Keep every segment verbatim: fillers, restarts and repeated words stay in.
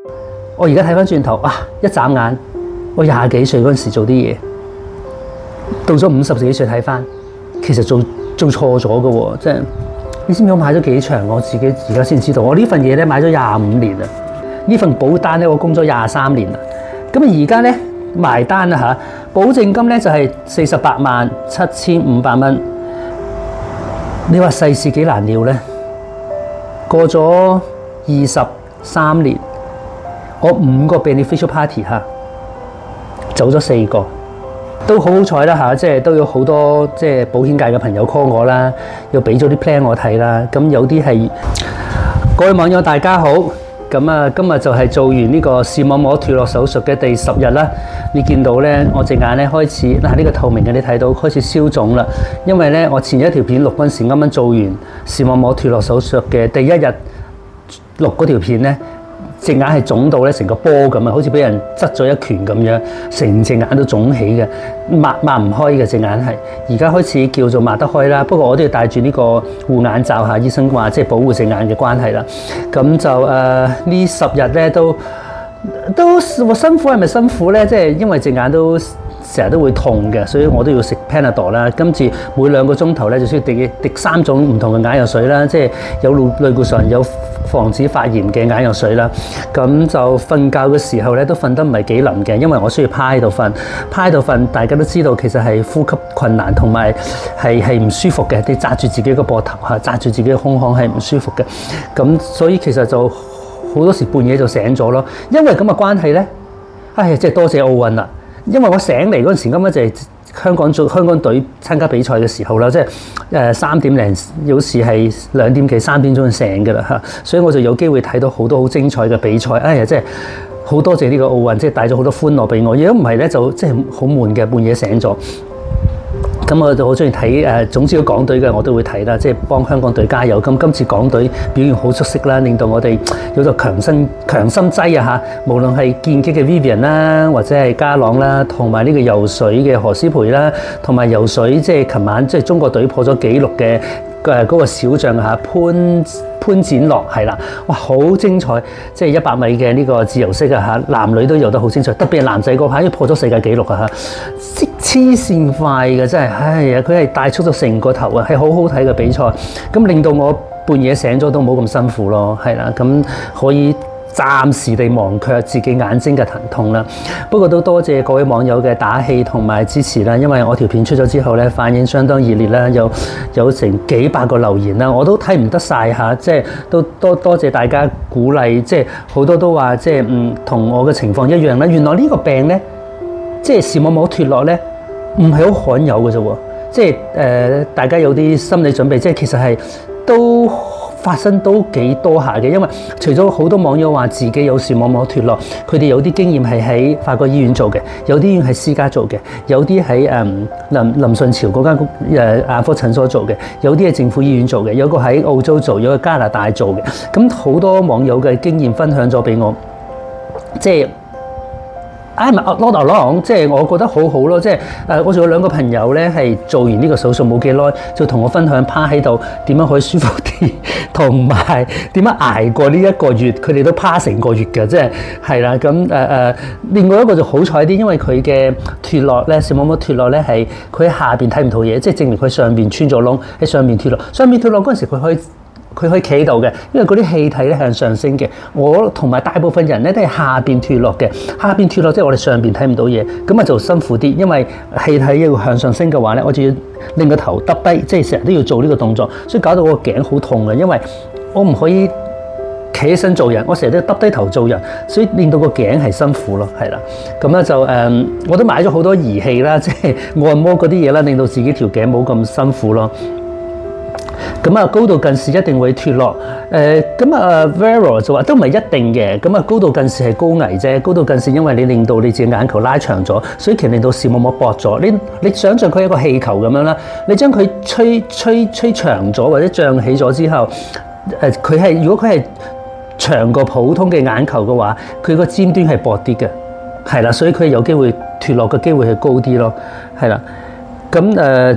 我而家睇翻轉頭，啊，一眨眼，我廿幾歲嗰陣時做啲嘢，到咗五十幾歲睇翻，其實做做錯咗嘅喎，即係你知唔知我買咗幾長？我自己而家先知道，我呢份嘢咧買咗廿五年啦，呢份保單咧我供咗廿三年啦，咁而家咧埋單啦嚇，保證金咧就係四十八萬七千五百蚊。你話世事幾難料咧？過咗二十三年。我五個 beneficial party 嚇，走咗四個，都好好彩啦嚇，即係都有好多即係保險界嘅朋友 call 我啦，又俾咗啲 plan 我睇啦。咁有啲係各位網友大家好，咁啊今日就係做完呢個視網膜脫落手術嘅第十日啦。你見到咧，我隻眼咧開始嗱呢個透明嘅，你睇到開始消腫啦。因為咧我前一條片錄嗰陣時啱啱做完視網膜脫落手術嘅第一日錄嗰條片咧。隻眼係腫到咧，成個波咁啊，好似俾人側咗一拳咁樣，成隻眼都腫起嘅，擘擘唔開嘅隻眼係。而家開始叫做擘得開啦，不過我都要戴住呢個護眼罩嚇。醫生話即係保護隻眼嘅關係啦。咁就誒、呃、呢十日咧都都辛苦係咪辛苦咧？即係因為隻眼都成日都會痛嘅，所以我都要食 Panadol 啦。今次每兩個鐘頭咧就需要滴滴三種唔同嘅眼藥水啦，即係有類固醇有防止發炎嘅眼藥水啦。咁就瞓覺嘅時候咧都瞓得唔係幾腍嘅，因為我需要趴喺度瞓，趴喺度瞓大家都知道其實係呼吸困難同埋係係唔舒服嘅，你紮住自己個膊頭嚇，紮住自己嘅胸腔係唔舒服嘅。咁所以其實就好多時半夜就醒咗咯。因為咁嘅關係咧，唉、哎，即係多謝奧運啦。因為我醒嚟嗰陣時，啱啱就係香港做香港隊參加比賽嘅時候啦，即係誒三點零，有時係兩點幾、三點鐘就醒㗎啦嚇，所以我就有機會睇到好多好精彩嘅比賽。哎呀，即係好多謝呢個奧運，即係帶咗好多歡樂俾我。如果唔係咧，就即係好悶嘅，半夜醒咗。咁我就好中意睇誒，總之個港隊嘅我都會睇啦，即係幫香港隊加油。咁今次港隊表現好出色啦，令到我哋有咗強心強心劑啊嚇！無論係劍擊嘅 Vivian 啦，或者係家朗啦，同埋呢個游水嘅何詩蓓啦，同埋游水即係琴晚即係中國隊破咗紀錄嘅誒嗰個小將嚇潘潘展樂係啦，哇好精彩！即係一百米嘅呢個自由式啊嚇，男女都游得好精彩，特別係男仔嗰排，因為破咗世界紀錄啊嚇，黐線快嘅真係，唉呀佢係帶出咗成個頭啊，係好好睇嘅比賽，咁令到我半夜醒咗都冇咁辛苦咯，係啦，咁可以暫時地忘卻自己眼睛嘅疼痛啦。不過都多謝各位網友嘅打氣同埋支持啦，因為我條片出咗之後咧，反應相當熱烈啦，有有成幾百個留言啦，我都睇唔得晒嚇，即係都多多謝大家鼓勵，即係好多都話即係嗯同我嘅情況一樣啦。原來呢個病咧，即係視網膜脫落咧，唔係好罕有嘅啫喎，即係誒、呃、大家有啲心理準備，即係其實係都發生都幾多下嘅，因為除咗好多網友話自己有視網膜脫落，佢哋有啲經驗係喺法國醫院做嘅，有啲醫院係私家做嘅，有啲喺誒林林順潮嗰間誒眼科診所做嘅，有啲係政府醫院做嘅，有個喺澳洲做，有個加拿大做嘅，咁好多網友嘅經驗分享咗俾我，即係。唉，咪攞頭攞，即係我覺得好好咯，即係誒，我仲有兩個朋友咧，係做完呢個手術冇幾耐，就同我分享趴喺度點樣可以舒服啲，同埋點樣捱過呢一個月，佢哋都趴成個月嘅，即係係啦，咁誒誒，另外一個就好彩啲，因為佢嘅脫落咧，視網膜脫落咧係佢喺下邊睇唔到嘢，即係證明佢上邊穿咗窿，喺上邊脫落，上邊脫落嗰陣時佢可以。佢可以企喺度嘅，因為嗰啲氣體咧向上升嘅。我同埋大部分人咧都係下邊脫落嘅，下邊脫落即係我哋上邊睇唔到嘢，咁啊就辛苦啲。因為氣體要向上升嘅話咧，我就要令個頭耷低，即係成日都要做呢個動作，所以搞到我個頸好痛嘅。因為我唔可以企起身做人，我成日都耷低頭做人，所以令到個頸係辛苦咯，係啦。咁咧就誒、嗯，我都買咗好多儀器啦，即係按摩嗰啲嘢啦，令到自己條頸冇咁辛苦咯。咁啊，高度近視一定會脫落。誒，咁啊 Vero 就話都唔係一定嘅。咁啊，高度近視係高危啫。高度近視因為你令到你自己眼球拉長咗，所以其實令到視網膜薄咗。你你想象佢係一個氣球咁樣啦，你將佢吹吹吹長咗或者脹起咗之後，誒佢係如果佢係長過普通嘅眼球嘅話，佢個尖端係薄啲嘅，係啦，所以佢有機會脫落嘅機會係高啲咯，係啦。咁誒。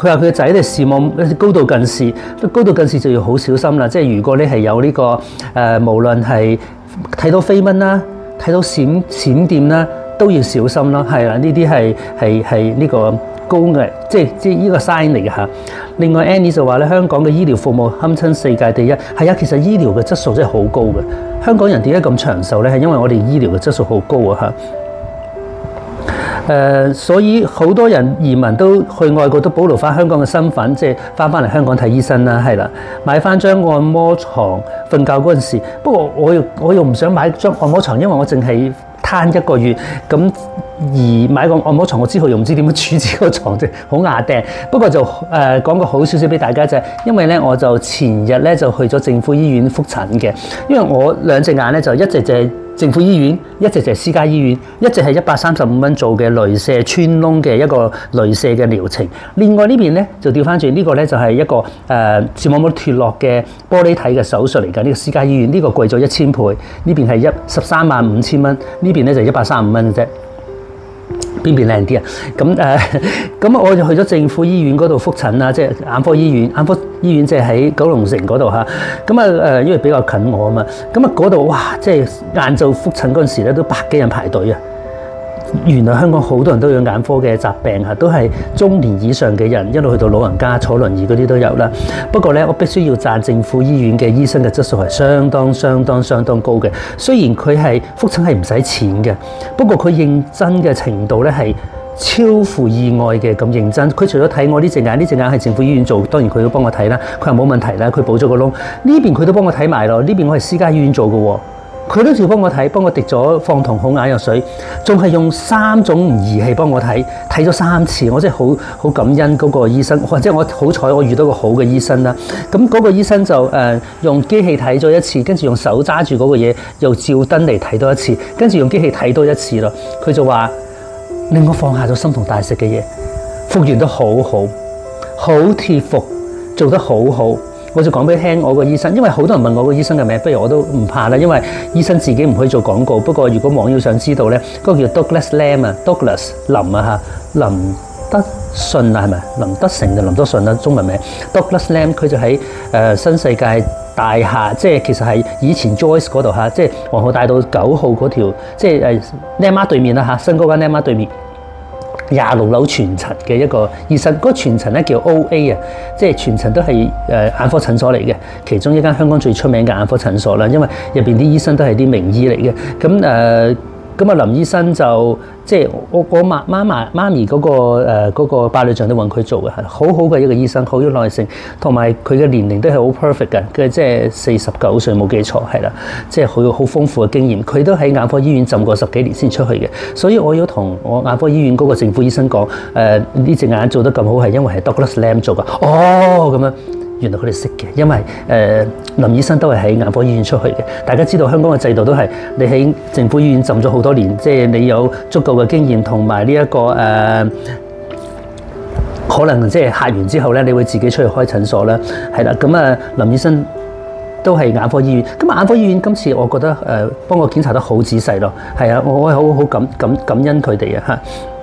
佢話佢個仔咧視網高度近視，高度近視就要好小心啦。即係如果你係有呢、這個誒、呃，無論係睇到飛蚊啦，睇到閃閃電啦，都要小心啦。係啦，呢啲係係係呢個高危，即係即係呢個 sign 嚟嘅嚇。另外 Annie 就話咧，香港嘅醫療服務堪稱世界第一。係啊，其實醫療嘅質素真係好高嘅。香港人點解咁長壽咧？係因為我哋醫療嘅質素好高啊嚇。誒、呃，所以好多人移民都去外國都保留翻香港嘅身份，即係翻翻嚟香港睇醫生啦，係啦，買翻張按摩床瞓覺嗰陣時。不過我又我又唔想買張按摩床，因為我淨係攤一個月咁，而買個按摩床我之後又唔知點樣處置個床啫，好牙釘。不過就誒、呃、講個好少少俾大家就係，因為咧我就前日咧就去咗政府醫院覆診嘅，因為我兩隻眼咧就一直就係政府醫院，一直就係私家醫院，一直係一百三十五蚊做嘅鐳射穿窿嘅一個鐳射嘅療程。另外呢邊咧就調翻轉，呢個咧就係一個誒視網膜脫落嘅玻璃體嘅手術嚟㗎。呢個私家醫院呢個貴咗一千倍，呢邊係一十三萬五千蚊，呢邊咧就一百三十五蚊嘅啫。邊邊靚啲啊？咁誒，咁我就去咗政府醫院嗰度覆診啦，即係眼科醫院。眼科醫院即係喺九龍城嗰度嚇。咁啊誒，因為比較近我啊嘛。咁啊嗰度哇，即係晏晝覆診嗰陣時咧，都百幾人排隊啊！原來香港好多人都有眼科嘅疾病嚇，都係中年以上嘅人，一路去到老人家坐輪椅嗰啲都有啦。不過咧，我必須要讚政府醫院嘅醫生嘅質素係相當相當相當高嘅。雖然佢係覆診係唔使錢嘅，不過佢認真嘅程度咧係超乎意外嘅咁認真。佢除咗睇我呢隻眼，呢隻眼係政府醫院做，當然佢都幫我睇啦。佢話冇問題啦，佢補咗個窿。呢邊佢都幫我睇埋咯，呢邊我係私家醫院做嘅喎。佢都照幫我睇，幫我滴咗放瞳孔眼藥水，仲係用三種儀器幫我睇，睇咗三次，我真係好好感恩嗰個醫生，或者我好彩我遇到個好嘅醫生啦。咁嗰個醫生就誒、呃、用機器睇咗一次，跟住用手揸住嗰個嘢，又照燈嚟睇多一次，跟住用機器睇多一次咯。佢就話令我放下咗心同大石嘅嘢，復原得好好，好貼服，做得好好。我就講俾你聽我個醫生，因為好多人問我個醫生嘅名，不如我都唔怕啦，因為醫生自己唔可以做廣告。不過如果網友想知道咧，嗰、那個叫 Douglas Lam 啊 ，Douglas 林啊嚇，林德信啊係咪？林德成定林德信啊，中文名 Douglas Lam， 佢就喺誒、呃、新世界大廈，即係其實係以前 Joyce 嗰度嚇，即係皇后大道九號嗰條，即係誒 Nema 對面啦嚇，新嗰間 Nema 對面。廿六樓全層嘅一個醫生，嗰、那個全層咧叫 O A 啊，即係全層都係誒眼科診所嚟嘅，其中一間香港最出名嘅眼科診所啦。因為入邊啲醫生都係啲名醫嚟嘅，咁誒咁啊林醫生就即係我我媽媽媽媽咪嗰、那個誒嗰、呃那個白內障都揾佢做嘅，係好好嘅一個醫生，好有耐性，同埋佢嘅年齡都係好 perfect 嘅，佢即係四十九歲冇記錯係啦，即係好好豐富嘅經驗。佢都喺眼科醫院浸過十幾年先出去嘅，所以我要同我眼科醫院嗰個政府醫生講，誒呢隻眼做得咁好係因為係 Douglas Lam 做㗎。哦，咁樣。原來佢哋識嘅，因為誒、呃、林醫生都係喺眼科醫院出去嘅。大家知道香港嘅制度都係你喺政府醫院浸咗好多年，即係你有足夠嘅經驗同埋呢一個誒、呃，可能即係客完之後咧，你會自己出去開診所啦。係啦，咁啊林醫生都係眼科醫院。咁眼科醫院今次我覺得誒、呃、幫我檢查得好仔細咯。係啊，我我係好好感感感恩佢哋啊嚇。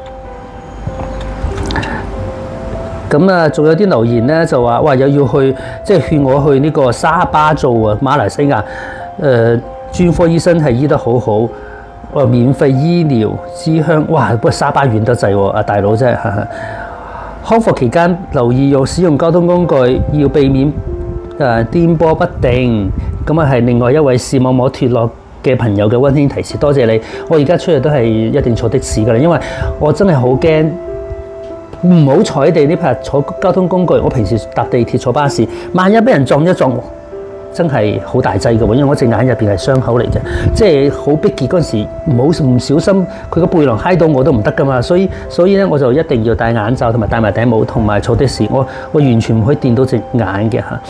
咁啊，仲有啲留言咧，就話哇，又要去即係勸我去呢個沙巴做啊，馬來西亞誒、呃、專科醫生係醫得好好，話免費醫療之鄉，哇！不過沙巴遠得滯喎，啊大佬真係康復期間留意用使用交通工具，要避免誒顛簸不定。咁啊，係另外一位視網膜脫落嘅朋友嘅溫馨提示，多謝你。我而家出去都係一定坐的士㗎啦，因為我真係好驚。唔好彩地呢排坐交通工具，我平時搭地鐵坐巴士，萬一俾人撞一撞，真係好大劑嘅喎。因為我隻眼入邊係傷口嚟嘅，即係好逼結嗰陣時，唔好唔小心佢個背囊揩到我都唔得噶嘛。所以所以咧，我就一定要戴眼罩同埋戴埋頂帽，同埋坐的士。我我完全唔可以掂到隻眼嘅嚇。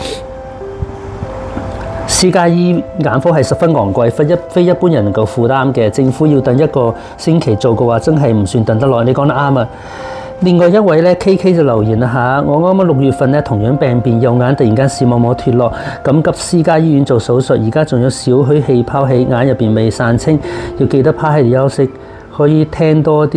私家醫眼科係十分昂貴，非一非一般人能夠負擔嘅。政府要等一個星期做嘅話，真係唔算等得耐。你講得啱啊！另外一位咧 K K 就留言啦嚇，我啱啱六月份咧同樣病變，右眼突然間視網膜脫落，緊急私家醫院做手術，而家仲有少許氣泡喺眼入邊未散清，要記得趴喺度休息，可以聽多啲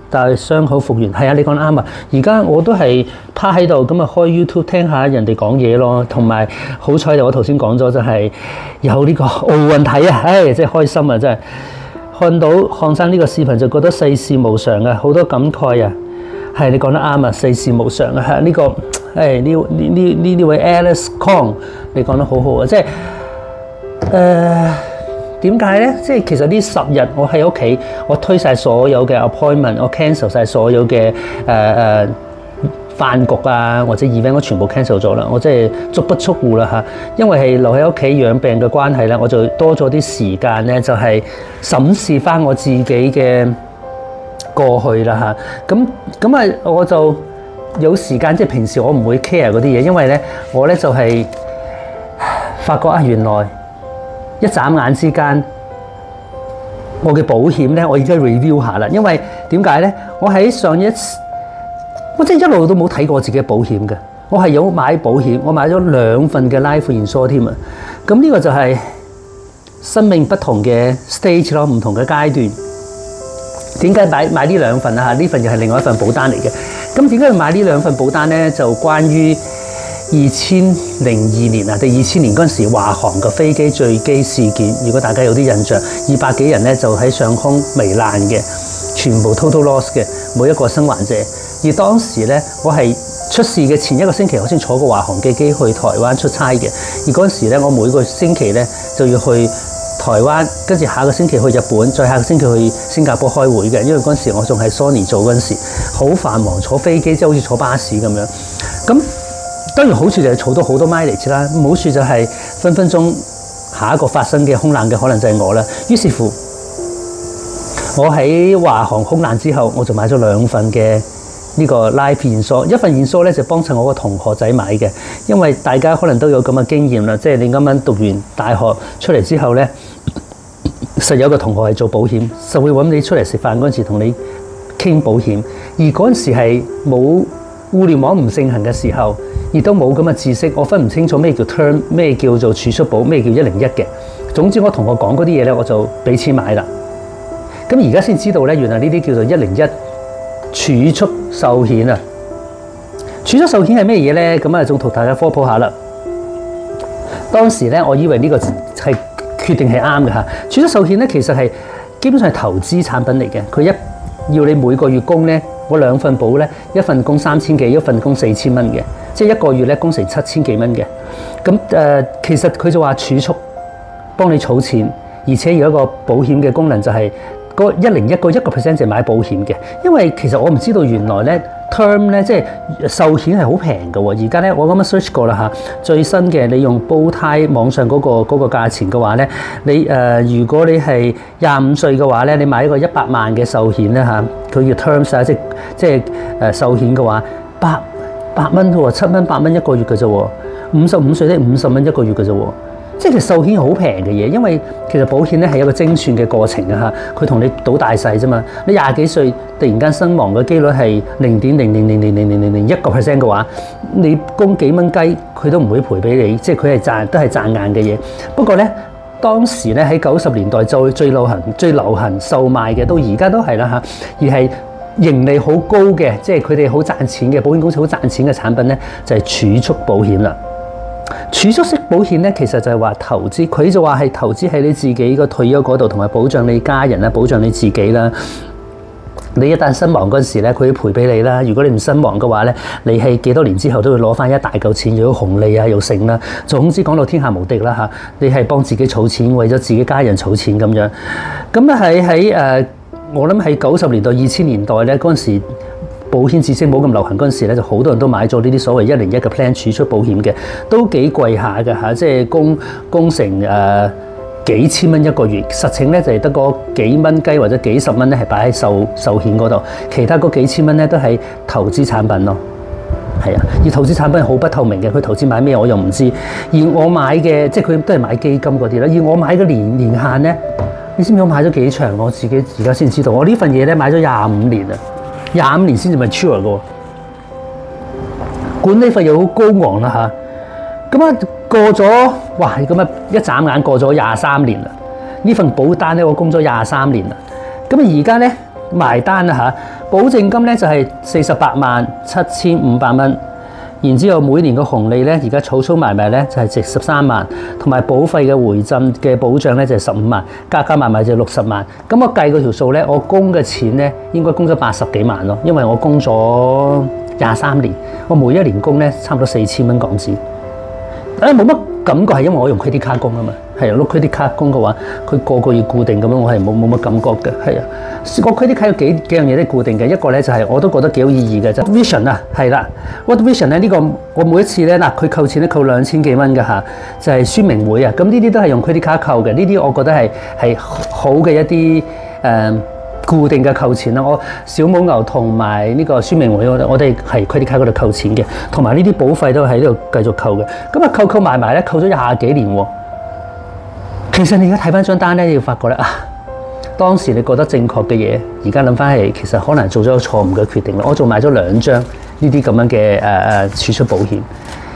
但係傷口復原，係啊，你講得啱啊！而家我都係趴喺度咁啊，開 YouTube 聽下人哋講嘢咯，同埋好彩就我頭先講咗就係有呢個奧運睇啊，唉，真係開心啊！真係看到漢生呢個視頻就覺得世事無常啊，好多感慨啊！係你講得啱啊，世事無常啊！係呢個誒呢呢呢呢呢位 Alice Kong， 你講得好好啊！即係誒。點解咧？即係其實呢十日我喺屋企，我推晒所有嘅 appointment， 我 cancel 晒所有嘅誒誒飯局啊或者 event， 我全部 cancel 咗啦。我真係足不出戶啦嚇，因為係留喺屋企養病嘅關係咧，我就多咗啲時間咧，就係審視翻我自己嘅過去啦嚇。咁咁啊，我就有時間，即係平時我唔會 care 嗰啲嘢，因為咧我咧就係發覺啊，原來一眨眼之間，我嘅保險咧，我而家 review 下啦。因為點解咧？我喺上一次，我真係一路都冇睇過自己嘅保險嘅。我係有買保險，我買咗兩份嘅 life insurance 添啊。咁呢個就係生命不同嘅 stage 咯，唔同嘅階段。點解買買呢兩份啊？呢份又係另外一份保單嚟嘅。咁點解要買呢兩份保單咧？就關於二千零二年啊，第二千年嗰陣時，華航嘅飛機墜機事件，如果大家有啲印象，二百幾人咧就喺上空罹難嘅，全部 total loss 嘅，每一個生還者。而當時咧，我係出事嘅前一個星期，我先坐過華航嘅機去台灣出差嘅。而嗰陣時咧，我每個星期咧就要去台灣，跟住下個星期去日本，再下個星期去新加坡開會嘅。因為嗰陣時我仲係 Sony 做嗰陣時，好繁忙，坐飛機即係好似坐巴士咁樣。咁當然好處就係儲到好多 mileage 啦，唔好處就係分分鐘下一個發生嘅空難嘅可能就係我啦。於是乎，我喺華航空難之後，我就買咗兩份嘅呢個 life insurance，一份 insurance 咧就幫襯我個同學仔買嘅，因為大家可能都有咁嘅經驗啦，即係你啱啱讀完大學出嚟之後咧，實有個同學係做保險，就會揾你出嚟食飯嗰陣時同你傾保險，而嗰陣時係冇互聯網唔盛行嘅時候。亦都冇咁嘅知識，我分唔清楚咩叫 term， 咩叫做儲蓄保，咩叫一零一嘅。總之我同學講嗰啲嘢咧，我就俾錢買啦。咁而家先知道咧，原來呢啲叫做一零一儲蓄壽險啊。儲蓄壽險係咩嘢咧？咁啊，仲同大家科普下啦。當時咧，我以為呢個係決定係啱嘅嚇。儲蓄壽險咧，其實係基本上係投資產品嚟嘅。佢一要你每個月供咧，我兩份保咧，一份供三千幾，一份供四千蚊嘅。即係一個月咧，供成七千幾蚊嘅。咁誒、呃，其實佢就話儲蓄幫你儲錢，而且有一個保險嘅功能就係嗰一零一個一個 percent 就買保險嘅。因為其實我唔知道原來咧 term 咧即係壽險係好平嘅喎。而家咧我啱啱 search 過啦嚇，最新嘅你用煲呔網上嗰、嗰個嗰、嗰個價錢嘅話咧，你誒、呃、如果你係廿五歲嘅話咧，你買一個一百萬嘅壽險咧嚇，佢叫 terms 啊，即係即係誒壽險嘅話，百八蚊啫喎，七蚊八蚊一個月嘅啫喎，五十五歲咧五十蚊一個月嘅啫喎，即係其實壽險好平嘅嘢，因為其實保險咧係一個精算嘅過程啊嚇，佢同你賭大細啫嘛，你廿幾歲突然間身亡嘅機率係零點零零零零零零零零一個 percent 嘅話，你供幾蚊雞佢都唔會賠俾你，即係佢係賺都係賺硬嘅嘢。不過咧，當時咧喺九十年代最最流行最流行售賣嘅，到而家都係啦嚇，而係盈利好高嘅，即係佢哋好賺錢嘅保險公司好賺錢嘅產品咧，就係儲蓄保險啦。儲蓄式保險咧，其實就係話投資，佢就話係投資喺你自己個退休嗰度，同埋保障你家人啦，保障你自己啦。你一旦身亡嗰陣時咧，佢要賠俾你啦。如果你唔身亡嘅話咧，你係幾多年之後都會攞翻一大嚿錢，又有紅利啊，又剩啦。總之講到天下無敵啦嚇，你係幫自己儲錢，為咗自己家人儲錢咁樣。咁咧喺喺誒。我諗喺九十年代、二千年代咧，嗰陣時保險知識冇咁流行嗰陣時咧，就好多人都買咗呢啲所謂一零一嘅 plan 儲蓄保險嘅，都幾貴下嘅嚇，即係供供成誒、呃、幾千蚊一個月，實情咧就係得個幾蚊雞或者幾十蚊咧係擺喺壽壽險嗰度，其他嗰幾千蚊咧都係投資產品咯。係啊，而投資產品係好不透明嘅，佢投資買咩我又唔知。而我買嘅即係佢都係買基金嗰啲啦，而我買嘅年年限咧。你知唔知我買咗幾長？我自己而家先知道。我呢份嘢咧買咗廿五年啦，廿五年先至 mature 嘅。管理費又好高昂啦嚇。咁啊過咗，哇！咁啊一眨眼過咗廿三年啦。呢份保單咧我供咗廿三年啦。咁啊而家咧埋單啦嚇，保證金咧就係四十八萬七千五百蚊。然之後每年嘅紅利咧，而家儲儲埋埋咧就係值十三萬，同埋保費嘅回贈嘅保障咧就係十五萬，加加埋埋就六十萬。咁我計嗰條數咧，我供嘅錢咧應該供咗八十幾萬咯，因為我供咗廿三年，我每一年供咧差唔多四千蚊港紙。誒冇乜感覺係因為我用 credit card 供啊嘛，係啊，碌 credit card 供嘅話，佢個個月固定咁樣，我係冇冇乜感覺嘅，係啊。個 credit card 有幾幾樣嘢都固定嘅，一個咧就係我都覺得幾有意義嘅就 Vision 啊，係啦 ，What Vision 咧呢個我每一次咧嗱佢扣錢咧扣兩千幾蚊嘅嚇，就係宣明會啊，咁呢啲都係用 credit card 扣嘅，呢啲我覺得係係好嘅一啲誒。呃固定嘅扣錢啦，我小母牛同埋呢個宣明會，我我哋係 credit card嗰度扣錢嘅，同埋呢啲保費都喺呢度繼續扣嘅。咁啊扣扣埋埋咧，扣咗廿幾年喎。其實你而家睇翻張單咧，你要發覺咧啊，當時你覺得正確嘅嘢，而家諗翻係其實可能做咗個錯誤嘅決定啦。我仲買咗兩張呢啲咁樣嘅誒誒儲蓄保險，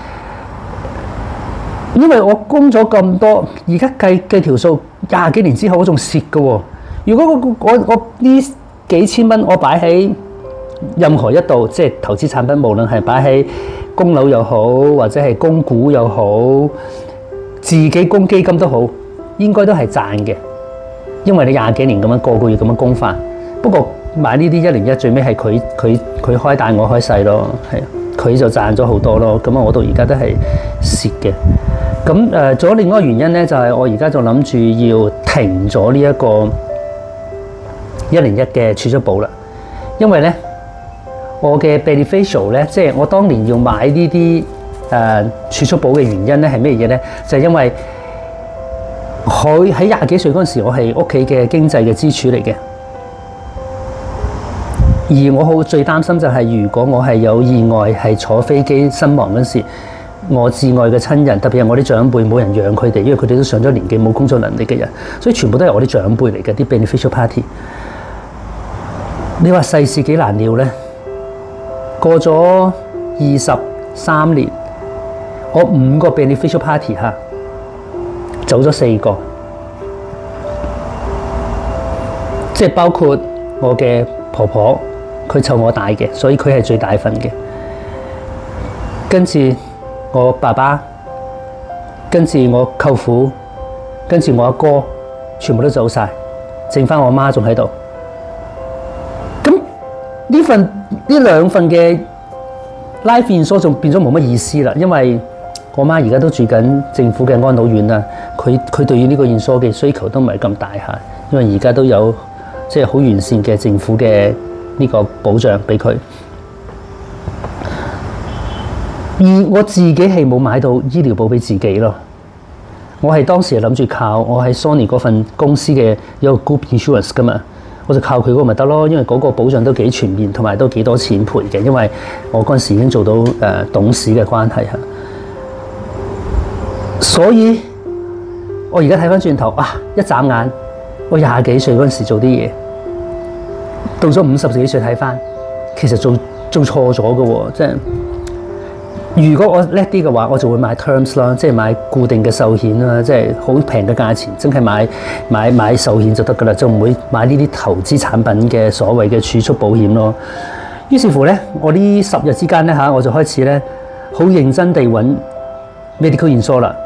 因為我供咗咁多，而家計計條數廿幾年之後我仲蝕嘅喎。如果我我我呢幾千蚊我擺喺任何一度，即係投資產品，無論係擺喺供樓又好，或者係供股又好，自己供基金都好，應該都係賺嘅，因為你廿幾年咁樣個個月咁樣供翻。不過買呢啲一年一最尾係佢佢佢開大我開細咯，係佢就賺咗好多咯。咁啊，我到而家都係蝕嘅。咁誒，仲有另外一個原因咧，就係我而家就諗住要停咗呢一個一年一嘅儲蓄保啦，因為咧我嘅 beneficial 咧，即係我當年要買呢啲誒儲蓄保嘅原因咧係咩嘢咧？就係因為佢喺廿幾歲嗰陣時，我係屋企嘅經濟嘅支柱嚟嘅。而我好最擔心就係，如果我係有意外係坐飛機身亡嗰時，我至愛嘅親人，特別係我啲長輩，冇人養佢哋，因為佢哋都上咗年紀冇工作能力嘅人，所以全部都係我啲長輩嚟嘅啲 beneficial party。你話世事幾難料咧？過咗二十三年，我五個 beneficial party 嚇，走咗四個，即係包括我嘅婆婆，佢湊我大嘅，所以佢係最大份嘅。跟住我爸爸，跟住我舅父，跟住我阿哥，全部都走晒，剩翻我媽仲喺度。呢份呢兩份嘅 life insurance 仲變咗冇乜意思啦，因為我媽而家都住緊政府嘅安老院啦，佢佢對於呢個 insurance 嘅需求都唔係咁大嚇，因為而家都有即係好完善嘅政府嘅呢個保障俾佢。而我自己係冇買到醫療保俾自己咯，我係當時諗住靠我喺 Sony 嗰份公司嘅有個 group insurance 噶嘛。我就靠佢嗰個咪得咯，因為嗰個保障都幾全面，同埋都幾多錢賠嘅，因為我嗰陣時已經做到誒、呃、董事嘅關係嚇。所以我而家睇翻轉頭啊，一眨眼，我廿幾歲嗰陣時做啲嘢，到咗五十幾歲睇翻，其實做做錯咗嘅喎，即係。如果我叻啲嘅話，我就會買 terms 啦，即係買固定嘅壽險啦，即係好平嘅價錢，真係買買買壽險就得噶啦，就唔會買呢啲投資產品嘅所謂嘅儲蓄保險咯。於是乎咧，我呢十日之間咧嚇，我就開始咧好認真地揾 medical insurance 啦，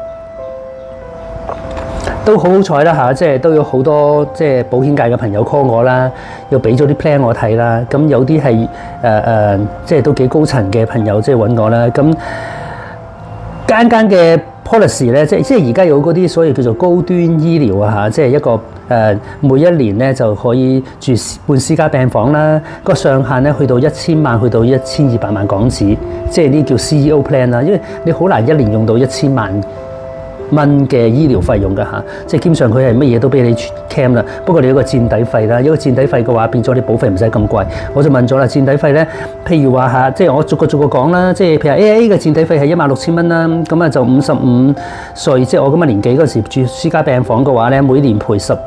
都好好彩啦嚇，即係都有好多即係保險界嘅朋友 call 我啦，又俾咗啲 plan 我睇啦。咁有啲係誒誒，即係都幾高層嘅朋友即係揾我啦。咁間間嘅 policy 咧，即係即係而家有嗰啲所謂叫做高端醫療啊嚇，即係一個誒、呃、每一年咧就可以住半私家病房啦，個上限咧去到一千萬，去到一千二百萬港紙，即係呢叫 C E O plan 啦。因為你好難一年用到一千萬蚊嘅醫療費用㗎嚇，即係基本上佢係乜嘢都俾你 claim 啦。不過你有個墊底費啦，有個墊底費嘅話，變咗你保費唔使咁貴。我就問咗啦，墊底費咧，譬如話嚇，即係我逐個逐個講啦，即係譬如 A A 嘅墊底費係一萬六千蚊啦，咁啊就五十五歲，即係我咁嘅年紀嗰時住私家病房嘅話咧，每年賠十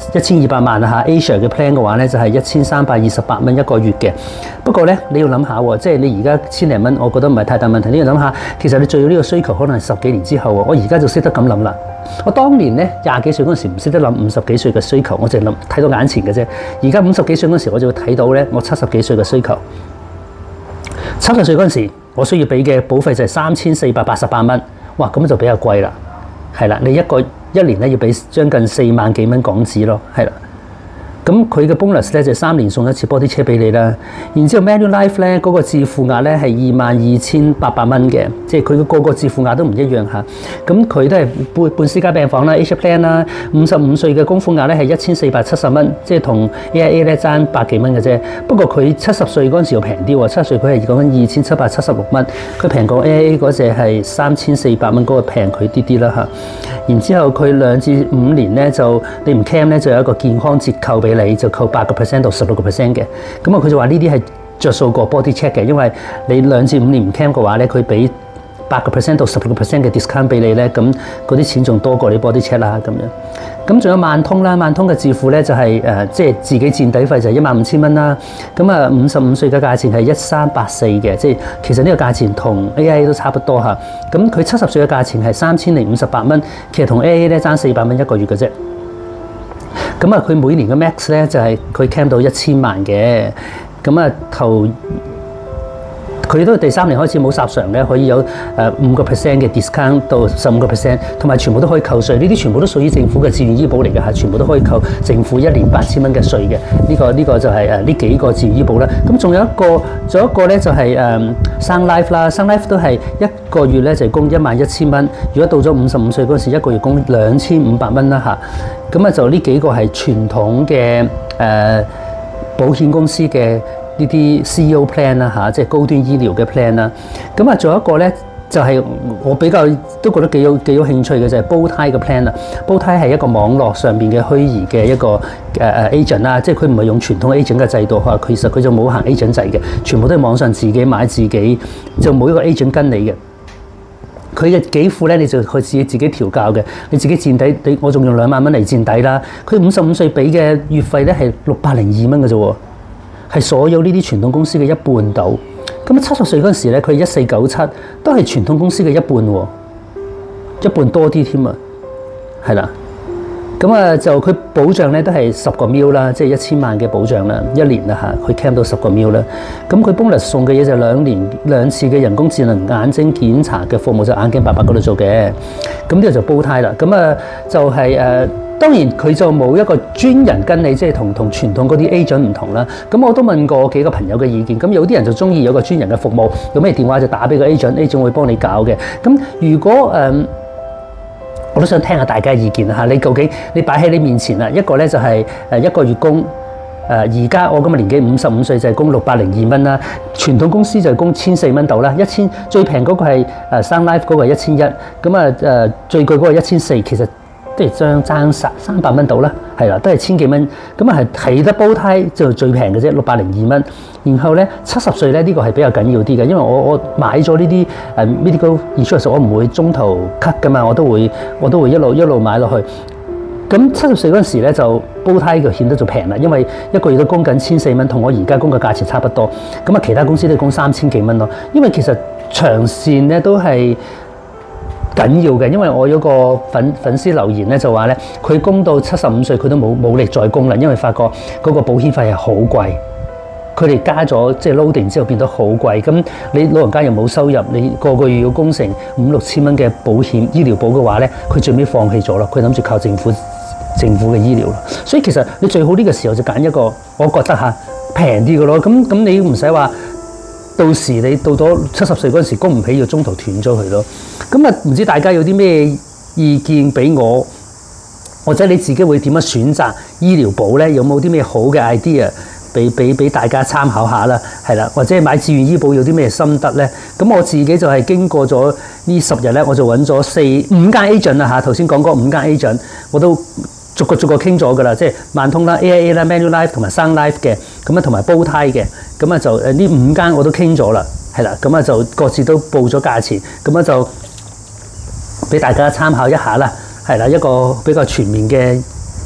一千二百萬啊嚇 Asia 嘅 plan 嘅話咧，就係一千三百二十八蚊一個月嘅。不過咧，你要諗下喎，即係你而家千零蚊，我覺得唔係太大問題。你要諗下，其實你最要呢個需求可能係十幾年之後喎。我而家就識得咁諗啦。我當年咧廿幾歲嗰陣時唔識得諗五十幾歲嘅需求，我淨係諗睇到眼前嘅啫。而家五十幾歲嗰陣時，我就會睇到咧我七十幾歲嘅需求。七十歲嗰陣時，我需要俾嘅保費就係三千四百八十八蚊。哇，咁就比較貴啦。係啦，你一個一年咧要俾將近四萬幾蚊港紙咯，係啦。咁佢嘅 bonus 咧就三年送一次 body check 俾你啦。然之後 Manulife 咧嗰個自付額咧係二萬二千八百蚊嘅，即係佢嘅個個自付額都唔一樣嚇。咁佢都係半半私家病房啦 ，Asia Plan 啦，五十五歲嘅供款額咧係一千四百七十蚊，即係同 A I A 咧爭百幾蚊嘅啫。不過佢七十歲嗰陣時又平啲喎，七十歲佢係講緊二千七百七十六蚊，佢平過 A I A 嗰隻係三千四百蚊，嗰個平佢啲啲啦嚇。然之後佢兩至五年咧就你唔 claim 咧就有一個健康折扣俾你，就扣八個 percent 到十六個 percent 嘅。咁啊佢就話呢啲係着數過 body check 嘅，因為你兩至五年唔 claim 嘅話咧，佢俾八個 percent 到十六個 percent 嘅 discount 俾你咧，咁嗰啲錢仲多過你 body check 啦咁樣。咁仲有萬通啦，萬通嘅自付咧就係、是、誒、呃、即係自己墊底費就係一萬五千蚊啦。咁啊五十五歲嘅價錢係一三八四嘅，即係其實呢個價錢同 A I A 都差不多嚇。咁佢七十歲嘅價錢係三千零五十八蚊，其實同 A I A 咧爭四百蚊一個月嘅啫。咁啊佢每年嘅 max 咧就係佢 claim 到一千萬嘅。咁啊頭。佢都第三年開始冇賠償咧，可以有誒五個 percent 嘅 discount 到十五個 percent， 同埋全部都可以扣稅。呢啲全部都屬於政府嘅自願醫保嚟嘅嚇，全部都可以扣政府一年八千蚊嘅稅嘅。呢、這個呢、這個就係誒呢幾個自願醫保啦。咁仲有一個，仲有一個咧就係誒 Sun Life 啦 ，Sun Life 都係一個月咧就供一萬一千蚊。如果到咗五十五歲嗰時，一個月供兩千五百蚊啦嚇。咁啊就呢幾個係傳統嘅誒、呃、保險公司嘅。呢啲 C E O plan 啦嚇，即係高端醫療嘅 plan 啦。咁啊，仲有一個咧，就係、是、我比較都覺得幾有幾有興趣嘅就係煲呔嘅 plan 啦。煲呔係一個網絡上邊嘅虛擬嘅一個誒誒 agent 啦，即係佢唔係用傳統 agent 嘅制度嚇，其實佢就冇行 agent 制嘅，全部都係網上自己買自己，就冇一個 agent 跟你嘅。佢嘅幾副咧，你就佢自己自己調校嘅，你自己墊底，你我仲用兩萬蚊嚟墊底啦。佢五十五歲俾嘅月費咧係六百零二蚊嘅啫喎。係所有呢啲傳統公司嘅一半到，咁七十歲嗰陣時咧，佢一四九七都係傳統公司嘅一半喎，一半多啲添啊，係啦，咁啊就佢保障咧都係十個 mil 啦，即係一千萬嘅保障啦，一年啦嚇，佢 claim 到十個 mil 啦，咁佢 bonus 送嘅嘢就兩年兩次嘅人工智能眼睛檢查嘅服務，就眼鏡伯伯嗰度做嘅，咁呢個就煲呔啦，咁啊就係、是、誒。呃當然佢就冇一個專人跟你，即係同同傳統嗰啲 agent 唔同啦。咁我都問過幾個朋友嘅意見。咁有啲人就中意有個專人嘅服務，有咩電話就打俾個 agent，agent 會幫你搞嘅。咁如果誒、呃，我都想聽下大家意見嚇。你究竟你擺喺你面前啦，一個咧就係誒一個月供誒，而家我今日年紀五十五歲就係供六百零二蚊啦。傳統公司就係供千四蚊到啦，一千最平嗰個係誒 Sun Life 嗰個係一千一，咁啊誒最貴嗰個一千四，其實。即係將爭三三百蚊到啦，係啦，都係千幾蚊，咁啊係睇得煲呔就最平嘅啫，六百零二蚊。然後咧七十歲咧呢、這個係比較緊要啲嘅，因為我我買咗呢啲誒 medical insurance，我唔會中途 cut 噶嘛，我都會我都會一路一路買落去。咁七十歲嗰陣時咧就煲呔就顯得就平啦，因為一個月都供緊千四蚊，同我而家供嘅價錢差不多。咁啊其他公司都供三千幾蚊咯，因為其實長線咧都係緊要嘅，因為我有個粉粉絲留言咧就話咧，佢供到七十五歲佢都冇冇力再供啦，因為發覺嗰個保險費係好貴，佢哋加咗即係 loading 之後變得好貴，咁你老人家又冇收入，你個個月要供成五六千蚊嘅保險醫療保嘅話咧，佢最尾放棄咗咯，佢諗住靠政府政府嘅醫療咯，所以其實你最好呢個時候就揀一個，我覺得嚇平啲嘅咯，咁咁你唔使話。到時你到咗七十歲嗰陣時供唔起，要中途斷咗佢咯。咁啊，唔知大家有啲咩意見俾我，或者你自己會點樣選擇醫療保咧？有冇啲咩好嘅 idea 俾俾俾大家參考下啦？係啦，或者買自願醫保有啲咩心得咧？咁我自己就係經過咗呢十日咧，我就揾咗四五間 agent 啊嚇。頭先講過五間 agent，我都逐個逐個傾咗噶啦，即係萬通啦、A I A 啦、Manulife 同埋 Sun Life 嘅，咁啊同埋煲呔嘅。咁啊就誒呢五間我都傾咗啦，係啦，咁啊就各自都報咗價錢，咁啊就俾大家參考一下啦，係啦，一個比較全面嘅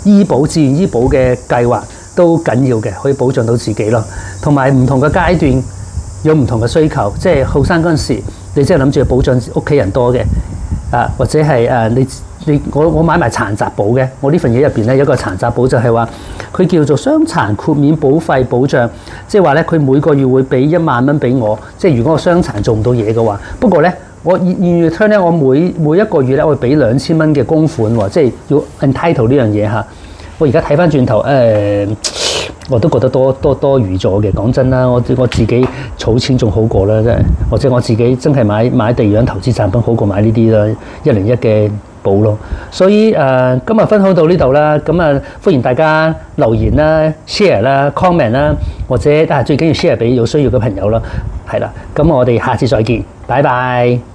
醫保、自願醫保嘅計劃都緊要嘅，可以保障到自己咯。同埋唔同嘅階段有唔同嘅需求，即係後生嗰陣時，你即係諗住保障屋企人多嘅，啊或者係誒你你我我買埋殘疾保嘅，我呢份嘢入邊咧有一個殘疾保就係話佢叫做傷殘豁免保費保障，即係話咧佢每個月會俾一萬蚊俾我，即係如果我傷殘做唔到嘢嘅話，不過咧。我現現 return 咧，我每每一個月咧，我會俾兩千蚊嘅供款喎，即係要 entitle 呢樣嘢嚇。我而家睇翻轉頭，誒、呃，我都覺得多多多餘咗嘅。講真啦，我我自己儲錢仲好過啦，真係，或者我自己真係買買地養投資產品好過買呢啲啦，一零一嘅保咯。所以誒、呃，今日分享到呢度啦，咁啊歡迎大家留言啦、share 啦、comment 啦，或者啊最緊要 share 俾有需要嘅朋友啦，係啦。咁我哋下次再見，拜拜。